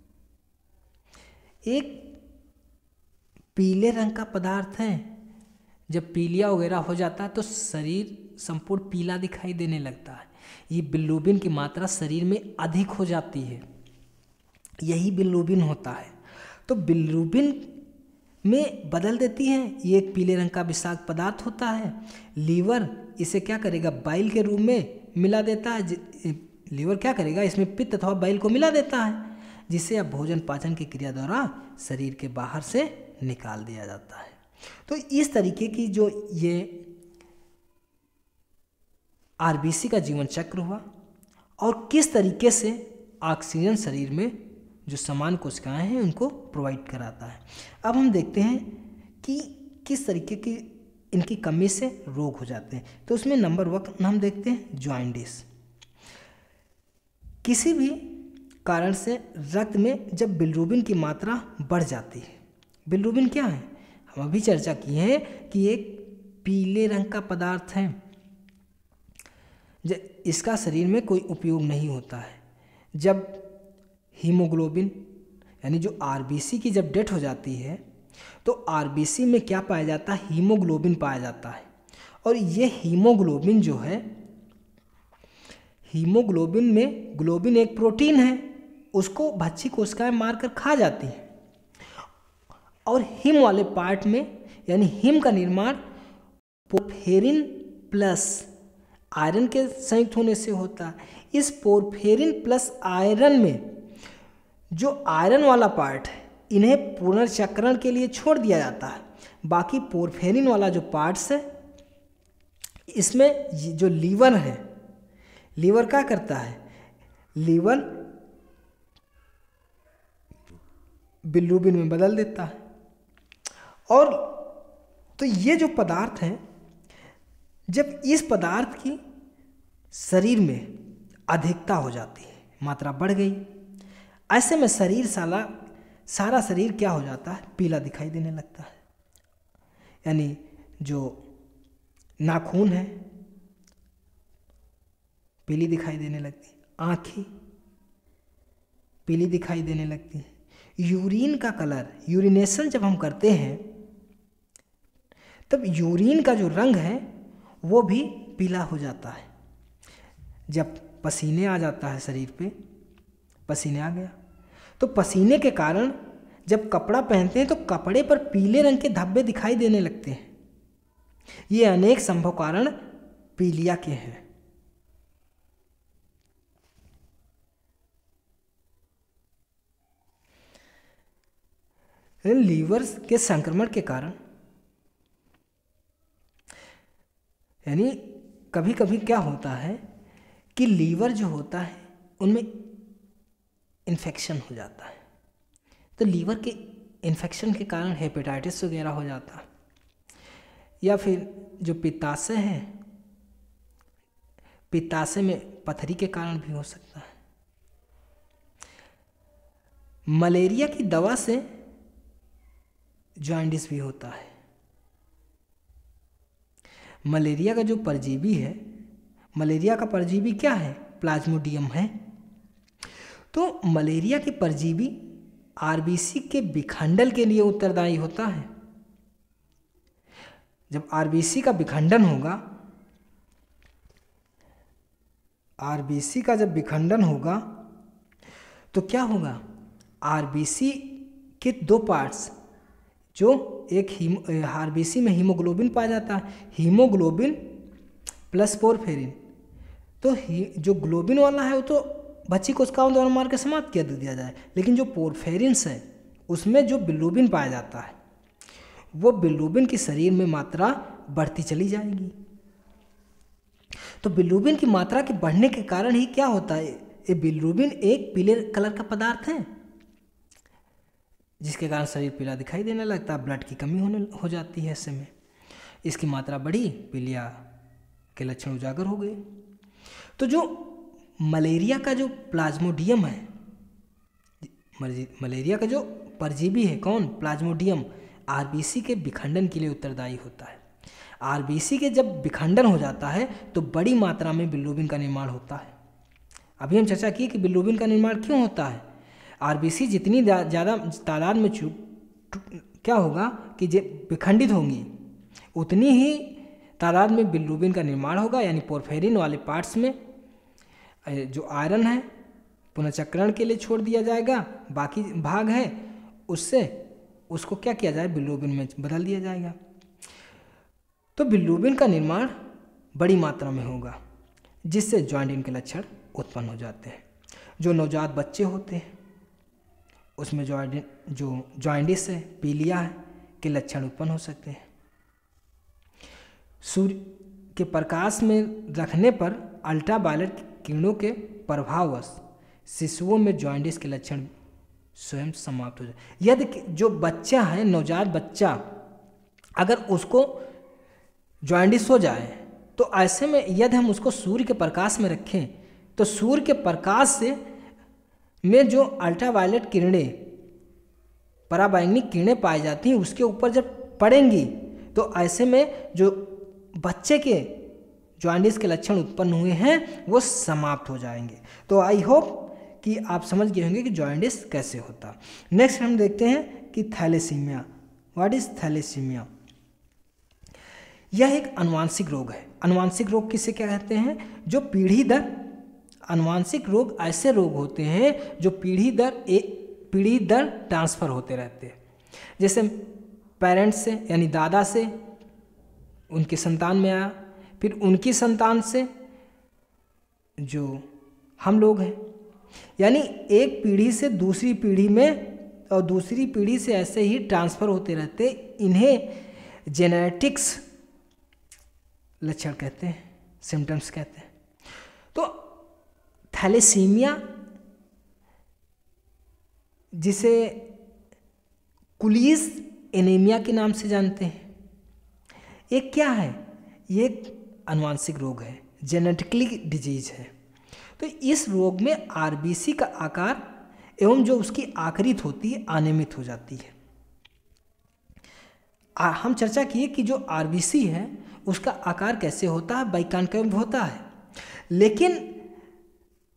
एक पीले रंग का पदार्थ है। जब पीलिया वगैरह हो जाता है तो शरीर संपूर्ण पीला दिखाई देने लगता है। ये बिलिरुबिन की मात्रा शरीर में अधिक हो जाती है, यही बिलिरुबिन होता है। तो बिलिरुबिन में बदल देती है। ये एक पीले रंग का विषाक्त पदार्थ होता है। लीवर इसे क्या करेगा, बाइल के रूप में मिला देता है। लीवर क्या करेगा, इसमें पित्त अथवा बाइल को मिला देता है, जिसे अब भोजन पाचन की क्रिया द्वारा शरीर के बाहर से निकाल दिया जाता है। तो इस तरीके की जो ये आरबीसी का जीवन चक्र हुआ और किस तरीके से ऑक्सीजन शरीर में जो समान कोशिकाएं हैं उनको प्रोवाइड कराता है। अब हम देखते हैं कि किस तरीके की इनकी कमी से रोग हो जाते हैं। तो उसमें नंबर 1 हम देखते हैं जॉन्डिस। किसी भी कारण से रक्त में जब बिलिरुबिन की मात्रा बढ़ जाती है। बिलिरुबिन क्या है, हम अभी चर्चा की है कि एक पीले रंग का पदार्थ है। इसका शरीर में कोई उपयोग नहीं होता है। जब हीमोग्लोबिन यानी जो आरबीसी की जब डेथ हो जाती है तो आरबीसी में क्या पाया जाता है, हीमोग्लोबिन पाया जाता है। और ये हीमोग्लोबिन जो है, हीमोग्लोबिन में ग्लोबिन एक प्रोटीन है, उसको भक्षी कोशिकाएं मारकर खा जाती हैं। और हिम वाले पार्ट में यानी हिम का निर्माण पोरफेरिन प्लस आयरन के संयुक्त होने से होता है। इस पोरफेरिन प्लस आयरन में जो आयरन वाला पार्ट है इन्हें पुनर्चक्रण के लिए छोड़ दिया जाता है। बाकी पोरफेरिन वाला जो पार्ट्स है इसमें जो लीवर है, लीवर क्या करता है, लीवर बिलिरुबिन में बदल देता है। और तो ये जो पदार्थ हैं, जब इस पदार्थ की शरीर में अधिकता हो जाती है, मात्रा बढ़ गई, ऐसे में शरीर सारा शरीर क्या हो जाता है, पीला दिखाई देने लगता है। यानी जो नाखून है, पीली दिखाई देने लगती है, आँखें पीली दिखाई देने लगती हैं। यूरिन का कलर, यूरिनेशन जब हम करते हैं तब यूरिन का जो रंग है वो भी पीला हो जाता है। जब पसीने आ जाता है शरीर पे, पसीने आ गया तो पसीने के कारण जब कपड़ा पहनते हैं तो कपड़े पर पीले रंग के धब्बे दिखाई देने लगते हैं। ये अनेक संभव कारण पीलिया के हैं। लीवर के संक्रमण के कारण, यानी कभी कभी क्या होता है कि लीवर जो होता है उनमें इन्फेक्शन हो जाता है, तो लीवर के इन्फेक्शन के कारण हेपेटाइटिस वगैरह हो जाता है, या फिर जो पित्ताशय है, पित्ताशय में पथरी के कारण भी हो सकता है। मलेरिया की दवा से जॉन्डिस भी होता है। मलेरिया का जो परजीवी है, मलेरिया का परजीवी क्या है? प्लाज्मोडियम है। तो मलेरिया के परजीवी आरबीसी के विखंडन के लिए उत्तरदायी होता है। जब आरबीसी का विखंडन होगा, आरबीसी का जब विखंडन होगा तो क्या होगा? आरबीसी के दो पार्ट्स, जो एक आरबीसी में हीमोग्लोबिन पाया जाता है, हीमोग्लोबिन प्लस पोरफेरिन, तो जो ग्लोबिन वाला है वो तो बच्ची कोशिकाओं द्वारा मार के समाप्त कर दिया जाए, लेकिन जो पोरफेरिन्स है उसमें जो बिलिरुबिन पाया जाता है वो बिलिरुबिन की शरीर में मात्रा बढ़ती चली जाएगी। तो बिलिरुबिन की मात्रा के बढ़ने के कारण ही क्या होता है, ये बिलिरुबिन एक पीले कलर का पदार्थ है जिसके कारण शरीर पीला दिखाई देने लगता है, ब्लड की कमी हो जाती है ऐसे में। इसकी मात्रा बढ़ी, पीलिया के लक्षण उजागर हो गए। तो जो मलेरिया का जो प्लाज्मोडियम है, मलेरिया का जो परजीवी है कौन? प्लाज्मोडियम, आरबीसी के विखंडन के लिए उत्तरदायी होता है। आरबीसी के जब विखंडन हो जाता है तो बड़ी मात्रा में बिलिरुबिन का निर्माण होता है। अभी हम चर्चा की कि बिलिरुबिन का निर्माण क्यों होता है। आरबीसी जितनी ज़्यादा तादाद में क्या होगा कि विखंडित होंगी, उतनी ही तादाद में बिलिरुबिन का निर्माण होगा, यानी पोरफेरिन वाले पार्ट्स में जो आयरन है पुनर्चक्रण के लिए छोड़ दिया जाएगा, बाकी भाग है उसको क्या किया जाए, बिलिरुबिन में बदल दिया जाएगा। तो बिलिरुबिन का निर्माण बड़ी मात्रा में होगा जिससे जॉइंटिस के लक्षण उत्पन्न हो जाते हैं। जो नवजात बच्चे होते हैं उसमें जो जॉइंटिस है, पीलिया है के लक्षण उत्पन्न हो सकते हैं। सूर्य के प्रकाश में रखने पर अल्ट्रावायलेट किरणों के प्रभाववश शिशुओं में जॉइंटिस के लक्षण स्वयं समाप्त हो जाए। यदि जो बच्चा है, नवजात बच्चा, अगर उसको जॉइंटिस हो जाए तो ऐसे में यदि हम उसको सूर्य के प्रकाश में रखें तो सूर्य के प्रकाश से में जो अल्ट्रावायलेट किरणें, पराबैंगनी किरणें पाई जाती हैं, उसके ऊपर जब पड़ेंगी तो ऐसे में जो बच्चे के जॉइंटिस के लक्षण उत्पन्न हुए हैं वो समाप्त हो जाएंगे। तो आई होप कि आप समझ गए होंगे कि जॉइंटिस कैसे होता। नेक्स्ट हम देखते हैं कि थैलेसीमिया। What is thalassaemia? यह एक अनुवांशिक रोग है। अनुवांशिक रोग किसे क्या कहते हैं? जो पीढ़ी दर, अनुवांशिक रोग ऐसे रोग होते हैं जो पीढ़ी दर ट्रांसफर होते रहते हैं। जैसे पेरेंट्स से, यानी दादा से उनकी संतान में आया, फिर उनकी संतान से जो हम लोग हैं, यानी एक पीढ़ी से दूसरी पीढ़ी में और दूसरी पीढ़ी से ऐसे ही ट्रांसफ़र होते रहते। इन्हें जेनेटिक्स लक्षण कहते हैं, सिम्टम्स कहते हैं। तो थैलेसीमिया, जिसे कुलीस एनीमिया के नाम से जानते हैं, ये क्या है? ये एक अनुवांशिक रोग है, जेनेटिकली डिजीज है। तो इस रोग में आरबीसी का आकार एवं जो उसकी आकृति होती है अनियमित हो जाती है। हम चर्चा किए कि जो आरबीसी है उसका आकार कैसे होता है, बाइकॉन्केव होता है, लेकिन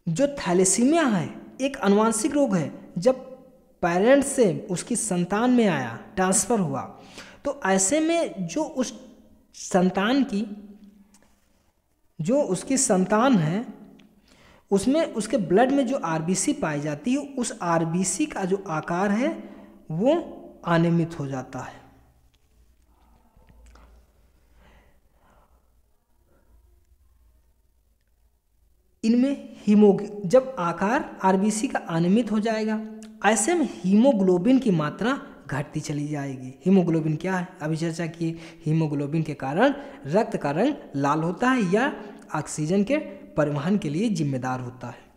जो थैलेसीमिया है एक आनुवंशिक रोग है, जब पेरेंट्स से उसकी संतान में आया, ट्रांसफ़र हुआ, तो ऐसे में जो उस संतान की जो उसकी संतान है उसमें उसके ब्लड में जो आरबीसी पाई जाती है, उस आरबीसी का जो आकार है वो अनियमित हो जाता है। इनमें जब आकार आरबीसी का अनियमित हो जाएगा, ऐसे में हीमोग्लोबिन की मात्रा घटती चली जाएगी। हीमोग्लोबिन क्या है, अभी चर्चा की, हीमोग्लोबिन के कारण रक्त का रंग लाल होता है या ऑक्सीजन के परिवहन के लिए जिम्मेदार होता है।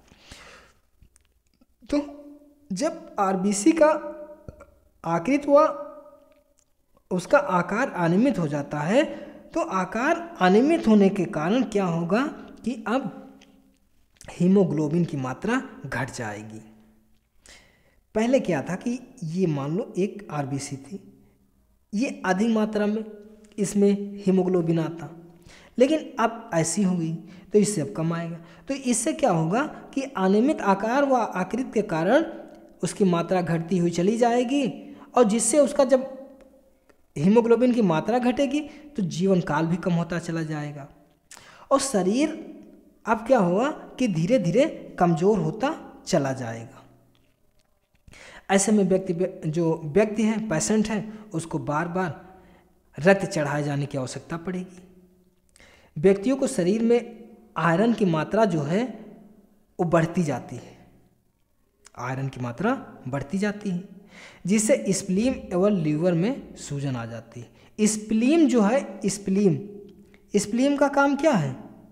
तो जब आरबीसी का आकृत व उसका आकार अनियमित हो जाता है, तो आकार अनियमित होने के कारण क्या होगा कि अब हीमोग्लोबिन की मात्रा घट जाएगी। पहले क्या था कि ये मान लो एक आरबीसी थी, ये अधिक मात्रा में इसमें हीमोग्लोबिन आता, लेकिन अब ऐसी हो गई तो इससे अब कम आएगा। तो इससे क्या होगा कि अनियमित आकार व आकृति के कारण उसकी मात्रा घटती हुई चली जाएगी, और जिससे उसका जब हीमोग्लोबिन की मात्रा घटेगी तो जीवन काल भी कम होता चला जाएगा, और शरीर अब क्या होगा कि धीरे धीरे कमज़ोर होता चला जाएगा। ऐसे में जो व्यक्ति है, पेशेंट है, उसको बार बार रक्त चढ़ाए जाने की आवश्यकता पड़ेगी। व्यक्तियों को शरीर में आयरन की मात्रा जो है वो बढ़ती जाती है, आयरन की मात्रा बढ़ती जाती है, जिससे स्प्लीन एवं लीवर में सूजन आ जाती है। स्प्लीन जो है, स्प्लीन का काम क्या है?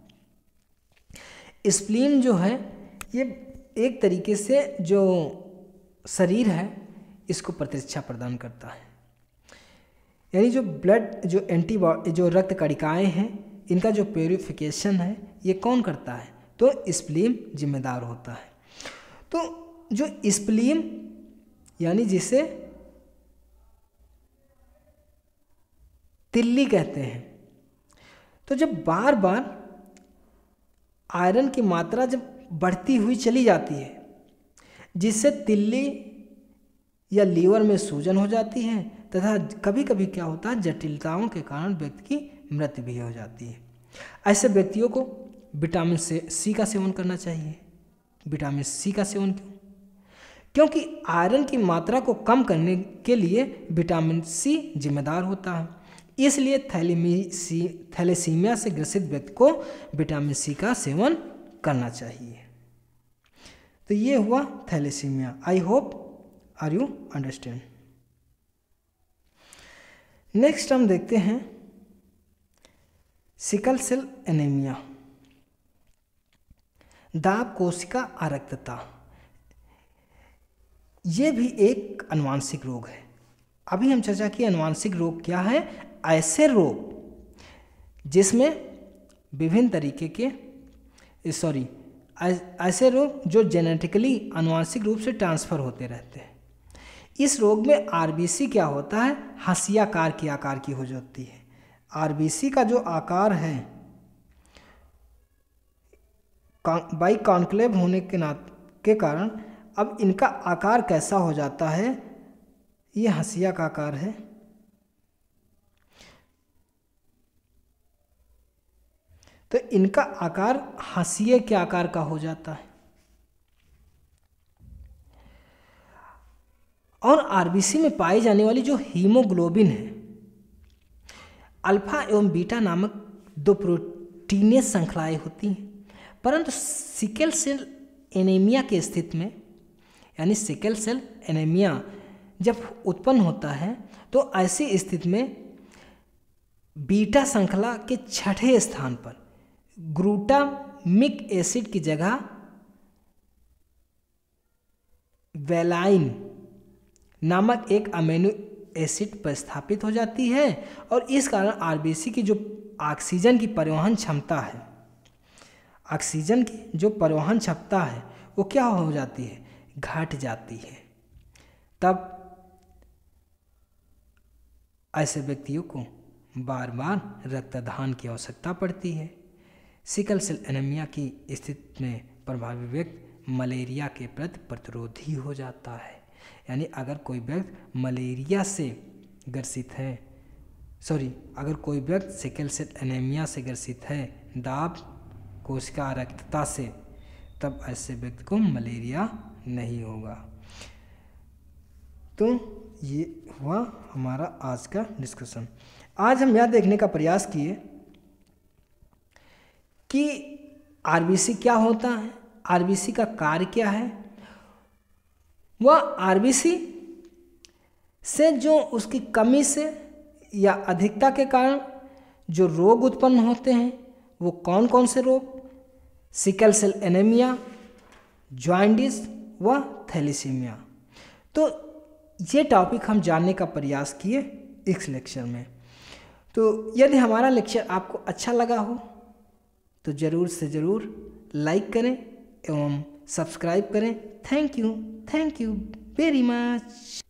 स्प्लीन जो है ये एक तरीके से जो शरीर है इसको प्रतिरक्षा प्रदान करता है, यानी जो ब्लड जो एंटीबॉडी जो रक्त कणिकाएं हैं इनका जो प्यूरिफिकेशन है ये कौन करता है? तो स्प्लीन जिम्मेदार होता है। तो जो स्प्लीन यानी जिसे तिल्ली कहते हैं, तो जब बार बार आयरन की मात्रा जब बढ़ती हुई चली जाती है, जिससे तिल्ली या लीवर में सूजन हो जाती है, तथा कभी कभी क्या होता है जटिलताओं के कारण व्यक्ति की मृत्यु भी हो जाती है। ऐसे व्यक्तियों को विटामिन सी का सेवन करना चाहिए। विटामिन सी का सेवन क्यों? क्योंकि आयरन की मात्रा को कम करने के लिए विटामिन सी जिम्मेदार होता है, इसलिए थैलेसीमिया से ग्रसित व्यक्ति को विटामिन सी का सेवन करना चाहिए। तो ये हुआ thalassaemia. I hope are you understand. Next हम देखते हैं सिकल सेल एनीमिया, दाब कोशिका आरक्तता। ये भी एक आनुवंशिक रोग है। अभी हम चर्चा की आनुवंशिक रोग क्या है? ऐसे रोग जिसमें विभिन्न तरीके के ऐसे रोग जो जेनेटिकली आनुवंशिक रूप से ट्रांसफ़र होते रहते हैं। इस रोग में आरबीसी क्या होता है? हंसियाकार की आकार की हो जाती है। आरबीसी का जो आकार है बाई कॉन्क्लेव होने के कारण अब इनका आकार कैसा हो जाता है? ये हंसिया का आकार है। तो इनका आकार हंसिये के आकार का हो जाता है। और आरबीसी में पाई जाने वाली जो हीमोग्लोबिन है, अल्फा एवं बीटा नामक दो प्रोटीनेज श्रृंखलाएं होती हैं, परंतु सिकल सेल एनीमिया की स्थिति में, यानी सिकल सेल एनीमिया जब उत्पन्न होता है तो ऐसी स्थिति में बीटा श्रृंखला के छठे स्थान पर ग्लूटामिक एसिड की जगह वेलाइन नामक एक अमीनो एसिड पर स्थापित हो जाती है, और इस कारण आरबीसी की जो ऑक्सीजन की परिवहन क्षमता है, ऑक्सीजन की जो परिवहन क्षमता है वो क्या हो जाती है? घट जाती है। तब ऐसे व्यक्तियों को बार बार रक्तदान की आवश्यकता पड़ती है। सिकल सेल एनीमिया की स्थिति में प्रभावी व्यक्ति मलेरिया के प्रति प्रतिरोधी हो जाता है। यानी अगर कोई व्यक्ति मलेरिया से ग्रसित है, अगर कोई व्यक्ति सिकल सेल एनीमिया से ग्रसित है, दाब कोशिका रक्तता से, तब ऐसे व्यक्ति को मलेरिया नहीं होगा। तो ये हुआ हमारा आज का डिस्कशन। आज हम यह देखने का प्रयास किए कि आरबीसी क्या होता है, आरबीसी का कार्य क्या है, वह आरबीसी से जो उसकी कमी से या अधिकता के कारण जो रोग उत्पन्न होते हैं वो कौन कौन से रोग, सिकल सेल एनीमिया, जॉन्डिस व थैलेसीमिया। तो ये टॉपिक हम जानने का प्रयास किए इस लेक्चर में। तो यदि हमारा लेक्चर आपको अच्छा लगा हो तो ज़रूर से ज़रूर लाइक करें एवं सब्सक्राइब करें। Thank you very much.